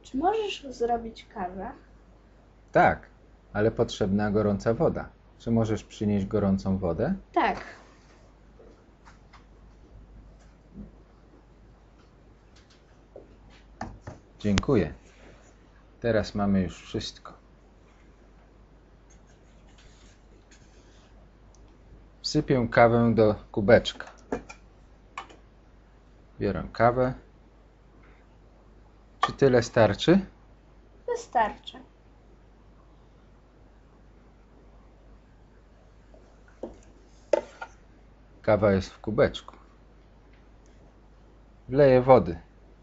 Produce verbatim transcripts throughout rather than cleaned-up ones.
Czy możesz zrobić kawę? Tak, ale potrzebna gorąca woda. Czy możesz przynieść gorącą wodę? Tak. Dziękuję. Teraz mamy już wszystko. Wsypię kawę do kubeczka. Biorę kawę. Czy tyle starczy? Wystarczy. Kawa jest w kubeczku. Wleję wody.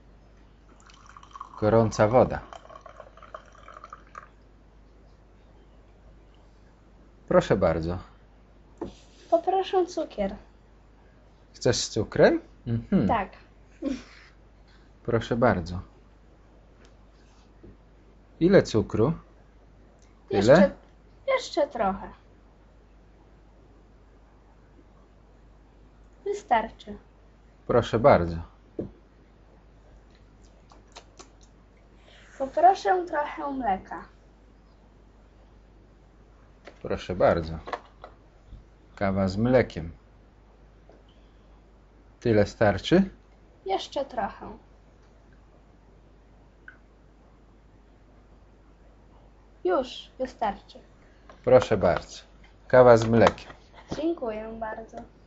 Gorąca woda. Proszę bardzo. Poproszę cukier. Chcesz z cukrem? Mhm. Tak. Proszę bardzo. Ile cukru? Tyle? Jeszcze, jeszcze trochę. Wystarczy. Proszę bardzo. Poproszę trochę mleka. Proszę bardzo. Kawa z mlekiem. Tyle starczy? Jeszcze trochę. Już, wystarczy. Proszę bardzo. Kawa z mlekiem. Dziękuję bardzo.